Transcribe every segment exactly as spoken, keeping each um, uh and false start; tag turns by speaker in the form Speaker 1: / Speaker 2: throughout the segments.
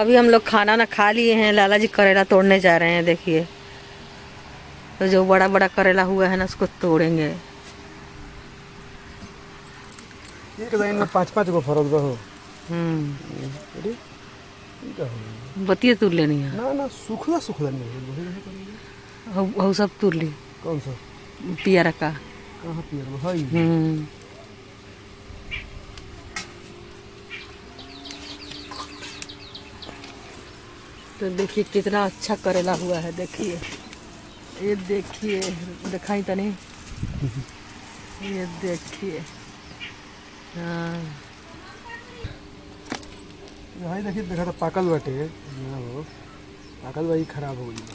Speaker 1: अभी हम लोग खाना ना खा लिए हैं, लाला जी करेला तोड़ने जा रहे हैं। देखिए तो जो बड़ा बड़ा करेला हुआ है ना उसको तोड़ेंगे।
Speaker 2: एक लाइन में पाँच पाँच गो फरल बा हो।
Speaker 1: हम्म
Speaker 2: अरे का हो
Speaker 1: बतिया तोड़ लेनी है
Speaker 2: ना ना सुखला सुखला नहीं
Speaker 1: हो, हो सब तोड़ ली।
Speaker 2: कौन सा
Speaker 1: पियरा का
Speaker 2: कहाँ पियर में है?
Speaker 1: हम्म तो देखिए कितना अच्छा करेला हुआ है। देखिए ये देखिए दिखाई तो नहीं, ये देखिए। हाँ
Speaker 2: यहाँ देखिए देखा तो पाकल बाटे ना हो, पाकल भाई खराब हो गई।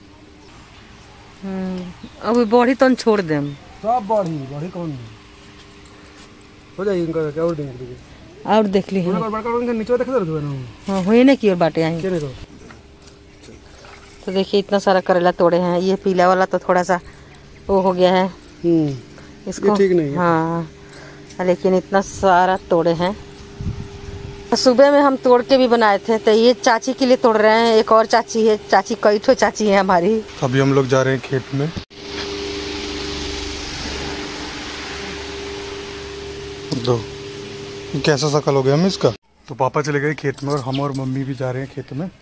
Speaker 1: हम्म अभी बढ़ी तो छोड़ देम।
Speaker 2: सब बढ़ी बढ़ी कौन हो जाए इनका क्या और देंगे
Speaker 1: और देख ली
Speaker 2: बड़ा बड़ा उनका नीचे देख दो ना।
Speaker 1: हाँ हुई ना की और बाटे आई।
Speaker 2: क्या देखो
Speaker 1: तो देखिए इतना सारा करेला तोड़े हैं। ये पीला वाला तो थोड़ा सा वो हो गया है, इसको
Speaker 2: ठीक नहीं है।
Speaker 1: हाँ लेकिन इतना सारा तोड़े हैं। सुबह में हम तोड़ के भी बनाए थे। तो ये चाची के लिए तोड़ रहे हैं। एक और चाची है, चाची कई ठो चाची है हमारी।
Speaker 2: अभी हम लोग जा रहे हैं खेत में। दो कैसा शकल हो गया हम इसका। तो पापा चले गए खेत में और हम और मम्मी भी जा रहे हैं खेत में।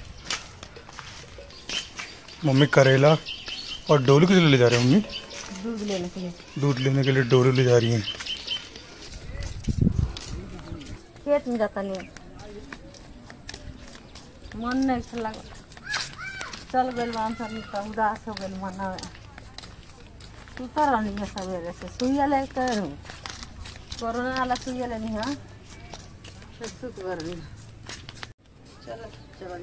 Speaker 2: मम्मी करेला और डोलू किस लिए ले जा रहे हैं मम्मी?
Speaker 1: दूध लेने के लिए।
Speaker 2: दूध लेने के लिए डोलू ले जा रही हैं।
Speaker 1: खेत में जाता नहीं मन नहीं लगा, चल गए सब उदास हो गए मन में। सुता रहनी है सवेरे से, सुइया लेकर कोरोना वाला सुइया लेनी है फिर सुत कर। चलो चल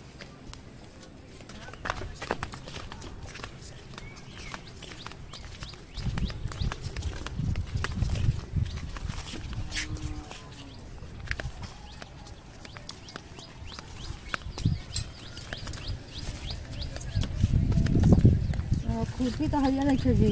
Speaker 1: खुरपी तो हरिया नहीं जी।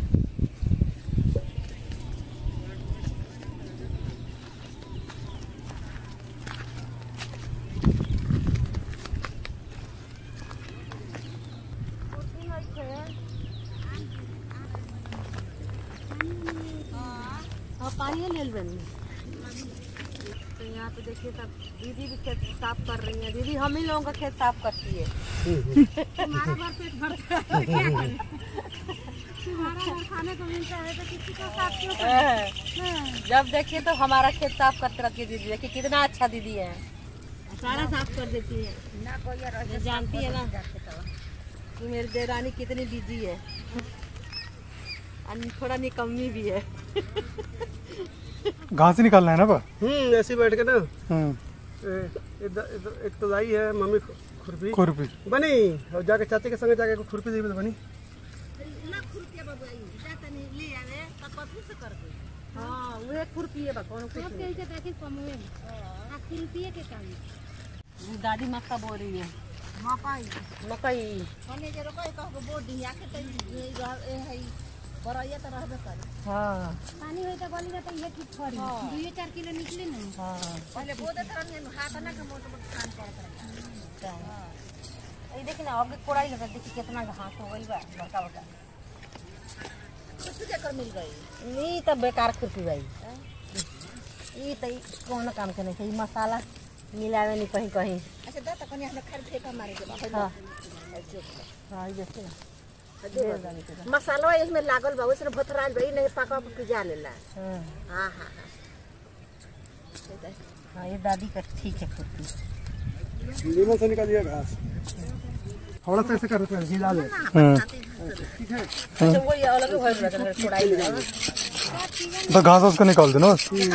Speaker 1: पानी ले बनी। तो यहाँ पे देखिए सब दीदी भी खेत साफ कर रही है। दीदी हम ही लोगों का खेत साफ करती है। हमारा भर पेट भरता है, क्या करें? तुम्हारा घर खाने को मिलता है तो किसी को साफ क्यों करें? जब देखिए तो हमारा खेत साफ करते रहती है दीदी। देखिए कितना अच्छा दीदी है, सारा साफ कर देती है ना। कोई जानती है ना कि मेरी देरानी कितनी बिजी है और थोड़ा निकम्मी भी है।
Speaker 2: घास ही निकालना है ना बा?
Speaker 3: हम्म ऐसे ही बैठ के ना।
Speaker 2: हम्म
Speaker 3: एक तो लाई है मम्मी खुरपी
Speaker 2: खुरपी
Speaker 3: बनी और जाके चाची के संग जाके खुरपी दी बनी
Speaker 1: ना। खुरपी बाबू आई जाता नहीं ले आवे तो कथि से कर दे। हां वो एक खुरपी है बा कोनो कुछ नहीं के पैकेट कमवे आ खुरपी के काम। दादी मक्का बो रही है। मकई मकई कने जे रोकई कह बो दिया के त ए है पर ये तो रहबे करे। हां पानी होय त गली त ये ठीक फरी दो चार किलो निकले नहीं। हां पहले बो दे तरन हाथ ना के मोट मोट काम करत। हां ये देखिए ना आगे कोड़ाई लगा। देखिए कितना घास हो गई बा बड़का बड़का। कुछ देकर मिल गई ई त बेकार खुरपी भाई। ई त कौन काम के नहीं सही मसाला मिलावे नहीं कहीं कहीं। अच्छा द त कनी हमने खर फेंका मारे के। हां हां जैसे मसाला इसमें लागल बा वैसे भथराल भाई नहीं पका के पिजा लेला। हां हां हां हां ये दादी का ठीक है खुरपी।
Speaker 3: नीमन से निकालिए घास थोड़ा सा ऐसे कर हिला ले।
Speaker 2: हम्म
Speaker 3: ठीक है।
Speaker 1: अच्छा वो ये अलग हो रहा है कोड़ाई लगा
Speaker 2: तो घास उसको निकाल देना।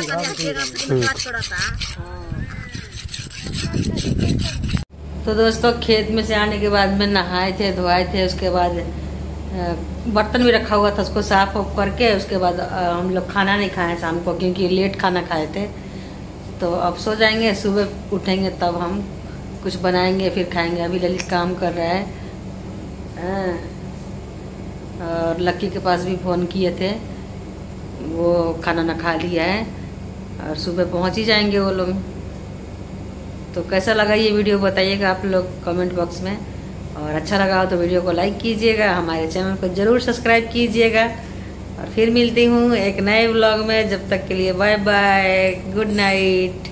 Speaker 1: तो दोस्तों खेत में से आने के बाद में नहाए थे धोआए थे। उसके बाद बर्तन भी रखा हुआ था उसको साफ ऑफ करके उसके बाद हम लोग खाना नहीं खाए शाम को क्योंकि लेट खाना खाए थे। तो अब सो जाएंगे, सुबह उठेंगे तब हम कुछ बनाएंगे फिर खाएंगे। अभी ललित काम कर रहा है और लक्की के पास भी फ़ोन किए थे, वो खाना ना खा लिया है और सुबह पहुंच ही जाएंगे वो लोग।
Speaker 4: तो कैसा लगा ये वीडियो बताइएगा आप लोग कमेंट बॉक्स में, और अच्छा लगा हो तो वीडियो को लाइक कीजिएगा, हमारे चैनल को ज़रूर सब्सक्राइब कीजिएगा। और फिर मिलती हूँ एक नए व्लॉग में, जब तक के लिए बाय बाय, गुड नाइट।